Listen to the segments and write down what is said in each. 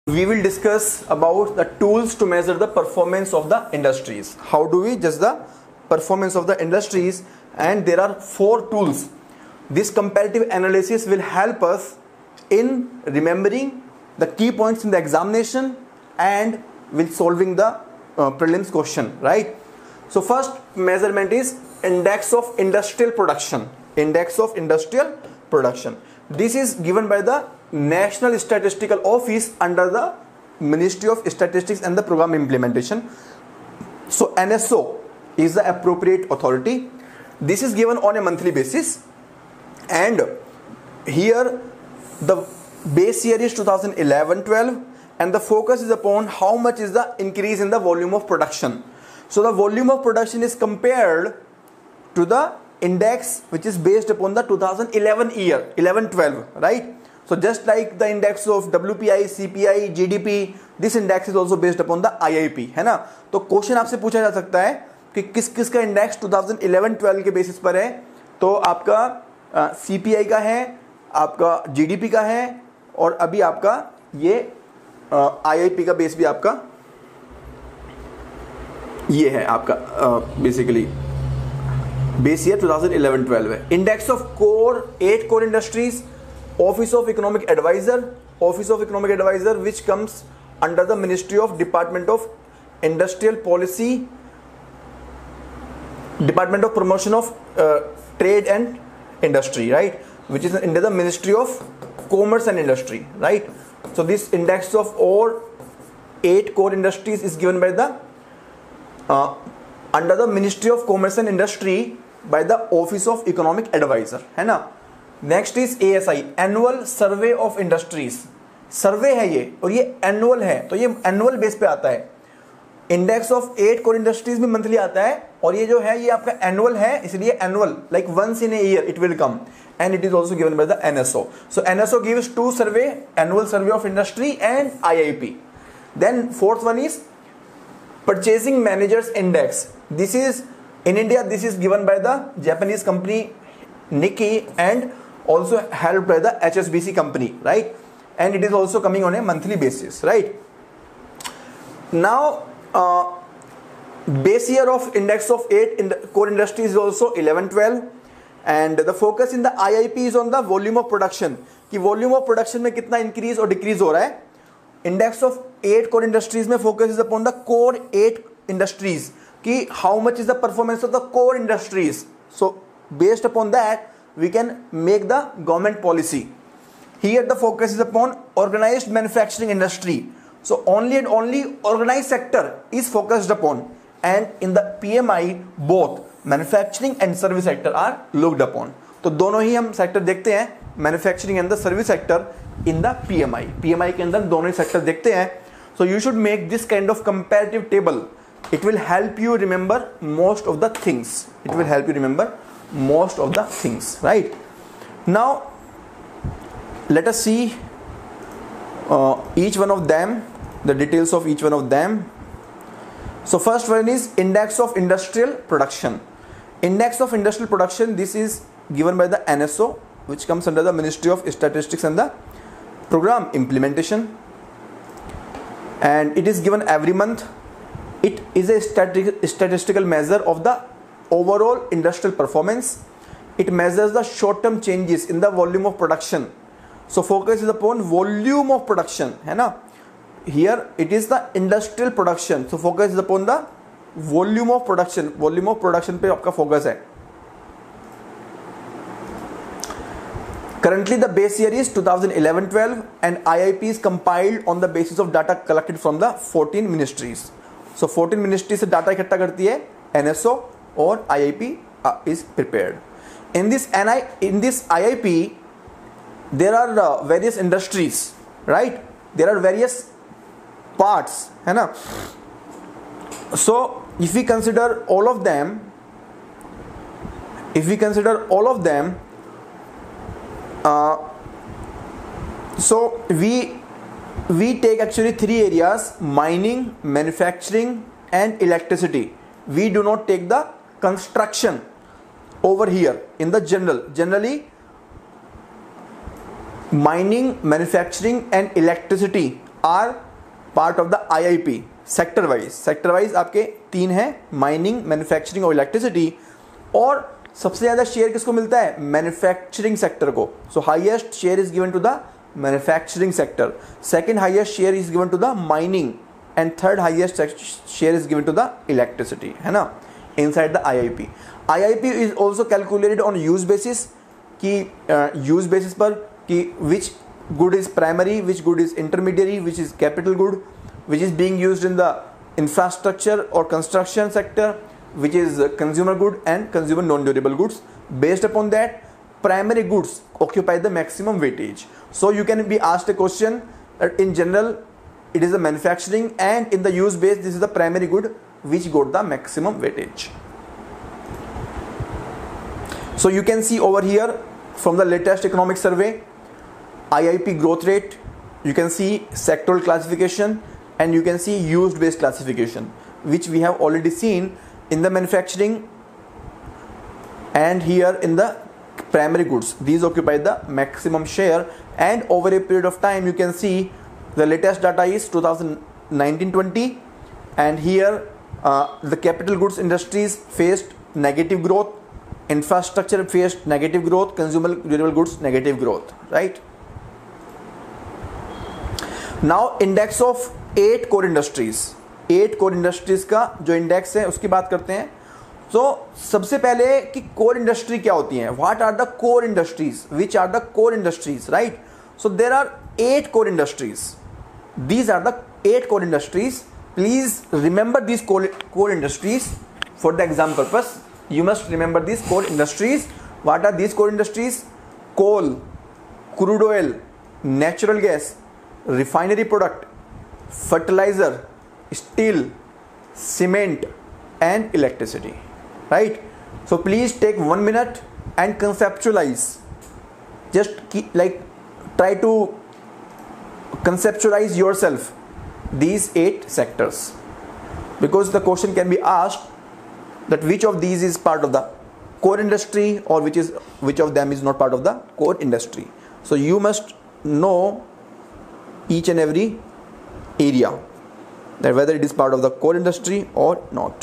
we will discuss about the tools to measure the performance of the industries. How do we judge the performance of the industries? And there are 4 tools. This comparative analysis will help us in remembering the key points in the examination and with solving the prelims question, right? So first measurement is index of industrial production. Index of industrial production. This is given by the National Statistical Office under the Ministry of Statistics and the Program Implementation. So NSO is the appropriate authority. This is given on a monthly basis, and here the base year is 2011-12, and the focus is upon how much is the increase in the volume of production. So the volume of production is compared to the index which is based upon the 2011 year, 11-12, right? So just like the index of WPI, CPI, GDP, this index is also based upon the IIP, है ना? तो question आपसे पूछा जा सकता है कि किस किस का इंडेक्स 2011-12 के बेसिस पर है. तो आपका CPI का है, आपका GDP का है, और अभी आपका ये IIP का बेस भी आपका ये है आपका बेसिकली बेस ईयर 2011-12 है. Index of core 8 core industries, office of economic adviser which comes under the ministry of department of industrial policy, department of promotion of trade and industry, right, which is under the Ministry of Commerce and Industry, right? So this index of all 8 core industries is given by the under the Ministry of Commerce and Industry by the Office of Economic Advisor, है ना. Next is ASI, annual survey of industries. Survey है ये, और ये annual है, तो ये annual base पे आता है. इंडेक्स ऑफ 8 कोर इंडस्ट्रीज भी मंथली आता है, और ये जो है ये आपका एनुअल है, इसलिए annual like once in a year it will come, and it is also given by the NSO. So NSO gives 2 survey, annual survey of industry and IIP. Then fourth one is purchasing managers index. This is in India, this is given by the Japanese company Nikkei and also helped by the HSBC company, right? And it is also coming on a monthly basis, right? Now base year of index of 8 core industries is also 11-12. And the focus in the IIP is on the volume of production, कि volume of production में कितना increase और decrease हो रहा है. Index of 8 core industries में focus is upon the core 8 industries, कि how much is the performance of the core industries. So based upon that we can make the government policy. Here the focus is upon organized manufacturing industry. So only and only organized sector is focused upon, and in the PMI both manufacturing and service sector are looked upon. तो दोनों ही हम sector देखते हैं, manufacturing and the service sector in the PMI के अंदर दोनों ही सेक्टर देखते हैं. So you should make this kind of comparative table. It will help you remember most of the things. Right. Now let us see each one of them, the details of each one of them. So first one is index of industrial production. Index of industrial production, this is given by the NSO, which comes under the Ministry of Statistics and the Program Implementation, and it is given every month. It is a statistical measure of the overall industrial performance. It measures the short-term changes in the volume of production. So focus is upon volume of production, है ना. Here it is the industrial production, so focus is upon the volume of production. Volume of production पे आपका focus है. Currently the base year is 2011-12 and IIP is compiled on the basis of data collected from the 14 ministries. So 14 ministries से data इकट्ठा करती है NSO, और IIP is prepared. In this IIP there are various industries, right? There are various parts, है ना. So if we consider all of them, so we take actually 3 areas: mining, manufacturing and electricity. We do not take the construction over here in the generally mining, manufacturing and electricity are part of the IIP sector wise आपके 3 हैं, mining, manufacturing और electricity. और सबसे ज़्यादा share किसको मिलता है? Manufacturing sector को। So highest share is given to the manufacturing sector, second highest share is given to the mining and third highest share is given to the electricity, है ना, inside the IIP। IIP is also calculated on use basis, कि use basis पर कि which good is primary, which good is intermediary, which is capital good, which is being used in the infrastructure or construction sector, which is consumer good and consumer non-durable goods. Based upon that, primary goods occupy the maximum weightage. So you can be asked a question that in general it is the manufacturing, and in the use base this is the primary good which got the maximum weightage. So you can see over here from the latest economic survey, IIP growth rate, you can see sectoral classification, and you can see used based classification, which we have already seen in the manufacturing and here in the primary goods. These occupy the maximum share, and over a period of time you can see the latest data is 2019-20, and here the capital goods industries faced negative growth, infrastructure faced negative growth, consumer durable goods negative growth, right? Now index of 8 core industries, 8 core industries का जो index है उसकी बात करते हैं। तो सबसे पहले कि कोर इंडस्ट्री क्या होती है, what are the core industries, which are the core industries, right? So there are 8 core industries, these are the 8 core industries. Please remember these core industries for the exam purpose, you must remember these core industries. What are these core industries? Coal, crude oil, natural gas, refinery product, fertilizer, steel, cement and electricity, right? So please take 1 minute and conceptualize, just try to conceptualize yourself these 8 sectors, because the question can be asked that which of these is part of the core industry or which of them is not part of the core industry. So you must know each and every area, that whether it is part of the core industry or not.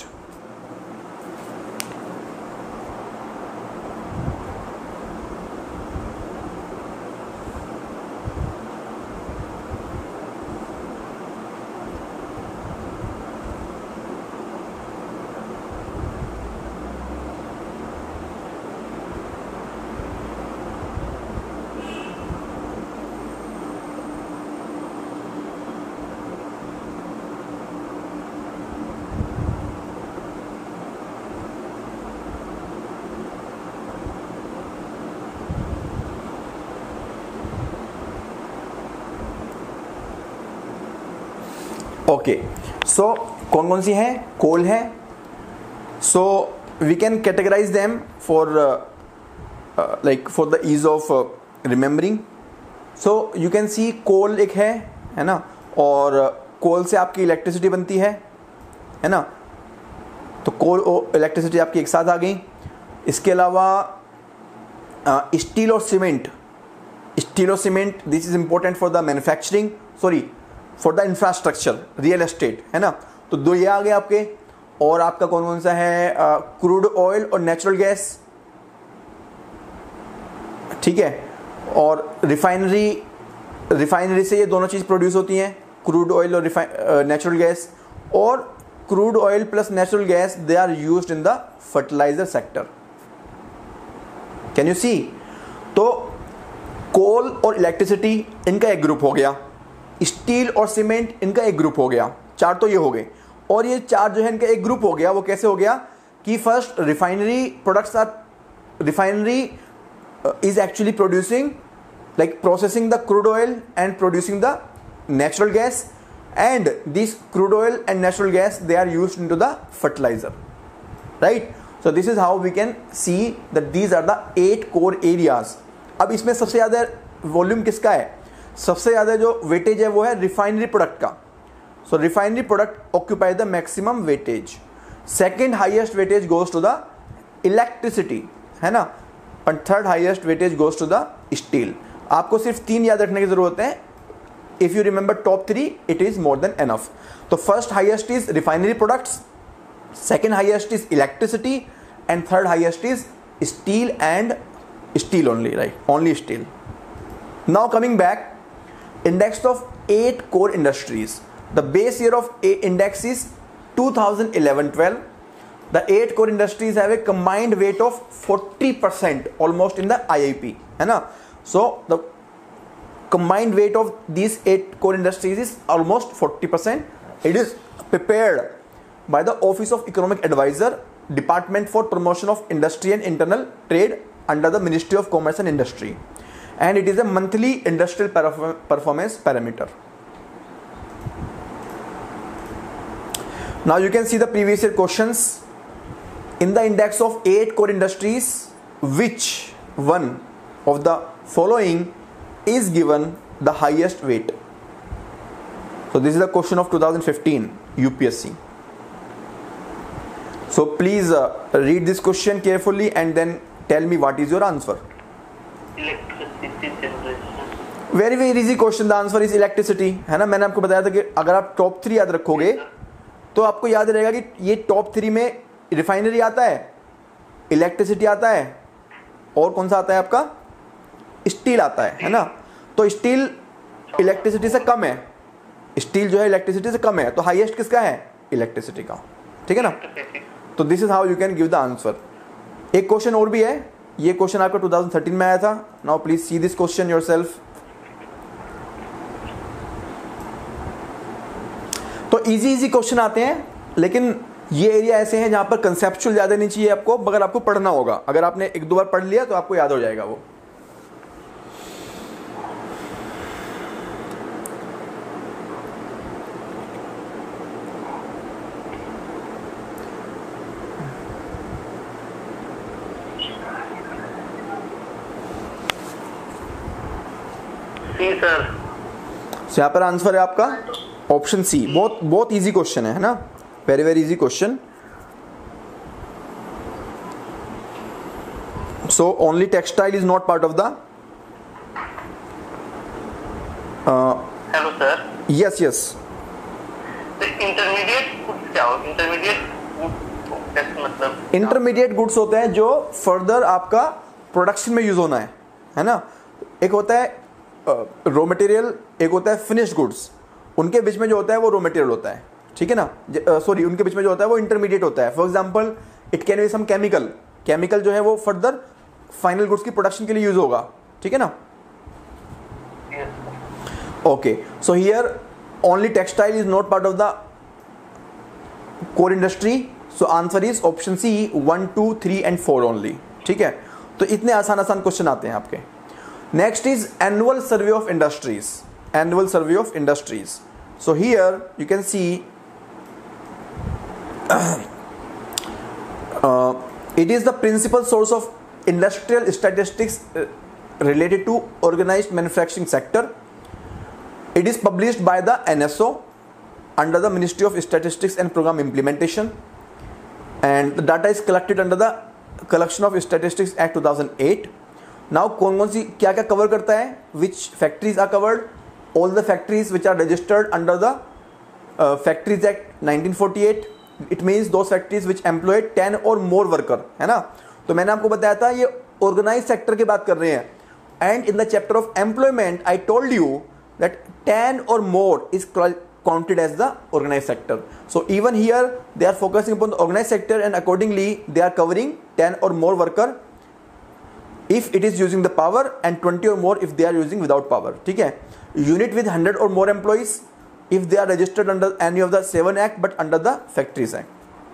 Okay, so कौन कौन सी हैं? Coal है, so we can categorise them for for the ease of remembering. So you can see coal एक है ना, और कोल से आपकी इलेक्ट्रिसिटी बनती है ना, तो कोल और इलेक्ट्रिसिटी आपकी एक साथ आ गई। इसके अलावा स्टील और cement, this is important for the manufacturing, for the infrastructure, real estate, है ना, तो 2 ये आ गए आपके। और आपका कौन कौन सा है? क्रूड ऑयल और नेचुरल गैस, ठीक है, और रिफाइनरी से ये दोनों चीज़ प्रोड्यूस होती हैं, क्रूड ऑयल और नेचुरल गैस। और crude oil plus natural gas they are used in the fertiliser sector. Can you see? तो कोल और इलेक्ट्रिसिटी इनका एक ग्रुप हो गया, स्टील और सीमेंट इनका एक ग्रुप हो गया, 4 तो ये हो गए। और ये 4 जो है इनका एक ग्रुप हो गया, वो कैसे हो गया कि first refinery products are, refinery is actually producing processing the crude oil and producing the natural gas, and this crude oil and natural gas they are used into the fertiliser, right? So this is how we can see that these are the 8 core areas. अब इसमें सबसे ज़्यादा volume किसका है? सबसे ज़्यादा जो weightage है वो है रिफाइनरी प्रोडक्ट का। So refinery product occupy the maximum weightage. Second highest weightage goes to the electricity, है ना, और third highest weightage goes to the steel. आपको सिर्फ 3 याद रखने की जरूरत है, if you remember top 3, it is more than enough. So first highest is refinery products, second highest is electricity, and third highest is steel and steel only, right? Only steel. Now coming back, index of 8 core industries. The base year of a index is 2011-12. The 8 core industries have a combined weight of 40% almost in the IIP, है ना? So the combined weight of these 8 core industries is almost 40%. It is prepared by the Office of Economic Advisor, Department for Promotion of Industry and Internal Trade under the Ministry of Commerce and Industry, and it is a monthly industrial performance parameter. Now you can see the previous year questions. In the index of 8 core industries, which one of the following is given the highest weight? So this is the question of 2015 UPSC. So please read this question carefully and then tell me what is your answer. Electricity generation. Very easy question, the answer is electricity, है ना? मैंने आपको बताया था कि अगर आप top 3 याद रखोगे तो आपको याद रहेगा कि ये टॉप 3 में रिफाइनरी आता है, इलेक्ट्रिसिटी आता है, और कौन सा आता है आपका? स्टील आता है ना? तो स्टील इलेक्ट्रिसिटी से कम है, स्टील जो है इलेक्ट्रिसिटी से कम है, तो हाईएस्ट किसका है? इलेक्ट्रिसिटी का, ठीक है ना? तो this is how you can give the answer. एक क्वेश्चन और भी है, ये क्वेश्चन आपका 2013 में आया था। Now please see this question yourself. तो इजी क्वेश्चन आते हैं, लेकिन ये एरिया ऐसे हैं जहां पर कंसेप्चुअल ज्यादा नहीं चाहिए आपको, मगर आपको पढ़ना होगा। अगर आपने 1-2 बार पढ़ लिया तो आपको याद हो जाएगा वो। सर यहाँ पर आंसर है आपका ऑप्शन सी। बहुत इजी क्वेश्चन है ना? Very easy question. So only textile is not part of the hello sir. Yes intermediate goods क्या हो? मतलब इंटरमीडिएट गुड्स होते हैं जो फर्दर आपका प्रोडक्शन में यूज होना है ना? एक होता है रॉ मटेरियल, एक होता है फिनिश्ड गुड्स। उनके बीच में जो होता है वो रॉ मटेरियल होता है, ठीक है ना? सॉरी, उनके बीच में जो होता है वो इंटरमीडिएट होता है। For example it can be some chemical जो है वो फर्दर फाइनल गुड्स की प्रोडक्शन के लिए यूज होगा, ठीक है ना? Okay, so here only textile is not part of the core industry. So answer is option C 1, 2, 3 and 4 only, ठीक है? तो इतने आसान क्वेश्चन आते हैं आपके। Next is annual survey of industries. Annual survey of industries. So here you can see it is the principal source of industrial statistics related to organized manufacturing sector. It is published by the NSO under the Ministry of Statistics and Program Implementation, and the data is collected under the Collection of Statistics Act 2008. Now कौन सी क्या cover करता है? Which factories are covered? All the factories which are registered under the factories act 1948। It means those factories which employ 10 or more worker, है ना? तो मैंने आपको बताया था ये ऑर्गेनाइज सेक्टर की बात कर रहे हैं। And in the chapter of employment I told you that 10 or more इज counted as the organized sector. So even here they are focusing upon the organized sector, and accordingly they are covering 10 or more worker if it is using the power, and 20 or more if they are using without power, ठीक है? Unit with 100 or more employees if they are registered under any of the 7 Act but under the Factories Act.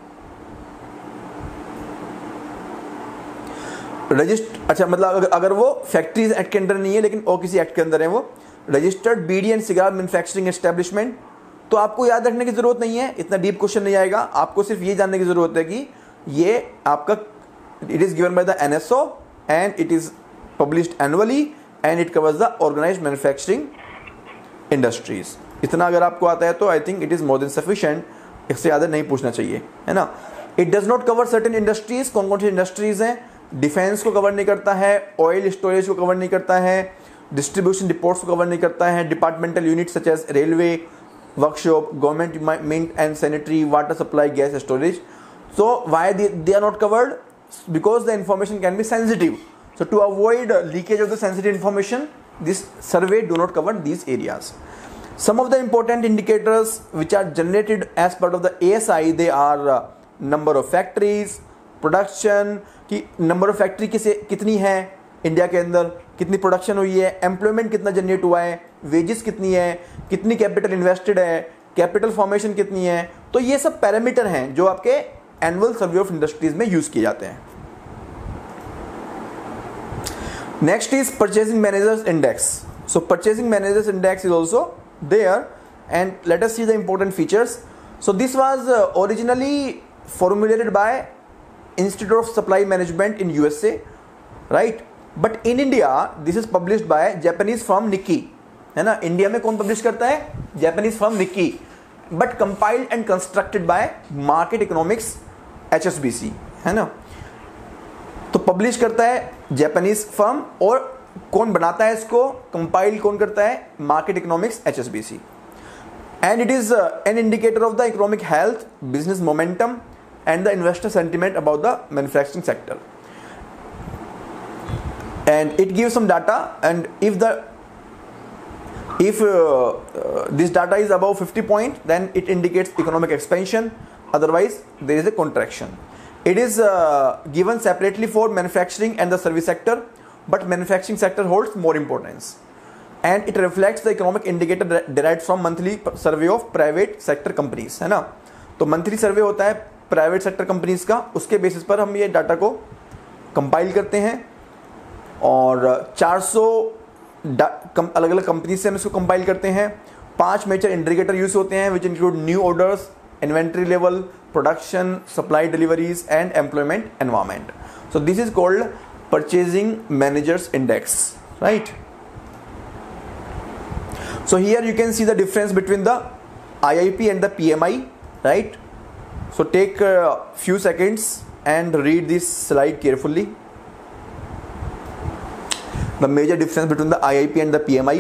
अच्छा, मतलब अगर वो factories act के अंदर नहीं है लेकिन और किसी एक्ट के अंदर है, वो registered beedi and cigar manufacturing establishment, तो आपको याद रखने की जरूरत नहीं है, इतना डीप क्वेश्चन नहीं आएगा। आपको सिर्फ ये जानने की जरूरत है कि ये आपका it is given by the NSO and it is published annually and it covers the organized manufacturing industries. इतना अगर आपको आता है तो I think it is more than sufficient, इससे ज़्यादा नहीं पूछना चाहिए, है ना? It does not cover certain industries. कौन कौन सी इंडस्ट्रीज हैं? डिफेंस को कवर नहीं करता है, ऑयल स्टोरेज को कवर नहीं करता है, डिस्ट्रीब्यूशन डिपोट्स को कवर नहीं करता है, departmental unit such as railway, workshop, government mint and sanitary, water supply, gas storage. So why they are not covered? Because the information can be sensitive. So to avoid leakage of the sensitive information, this survey do not cover these areas. Some of the important indicators which are generated as part of the ASI, they are number of factories, production, कि number of factory कितनी है India के अंदर, कितनी production हुई है, employment कितना generate हुआ है, वेजेस कितनी है, कितनी कैपिटल इन्वेस्टेड है, कैपिटल फॉर्मेशन कितनी है. तो ये सब पैरामीटर हैं जो आपके एनुअल सर्वे ऑफ इंडस्ट्रीज में यूज किए जाते हैं. Next is purchasing managers index. So purchasing managers index is also there and let us see the important features. So this was originally formulated by Institute of Supply Management in USA, right? But in India this is published by Japanese firm Nikkei, है ना. India में कौन publish करता है? Japanese firm Nikkei, but compiled and constructed by Market Economics HSBC, है ना. तो publish करता है जापानीज फर्म, और कौन बनाता है इसको, कंपाइल कौन करता है? Market economics HSBC. And it is an indicator of the economic health, business momentum and the investor sentiment about the manufacturing sector. And it gives some data, and if this data is above 50 point, then it indicates economic expansion, otherwise there is a contraction. It is given separately for manufacturing and the service sector, but manufacturing sector holds more importance. And it reflects the economic indicator derived from monthly survey of private sector companies, है ना. तो monthly सर्वे होता है private sector companies का, उसके basis पर हम ये डाटा को कंपाइल करते हैं, और 400 अलग अलग कंपनी से हम इसको कंपाइल करते हैं. 5 मेजर इंडिकेटर यूज होते हैं which include new orders, inventory level, production, supply deliveries and employment environment. So this is called purchasing managers index, right. So here you can see the difference between the IIP and the PMI, right? So take a few seconds and read this slide carefully. The major difference between the IIP and the PMI.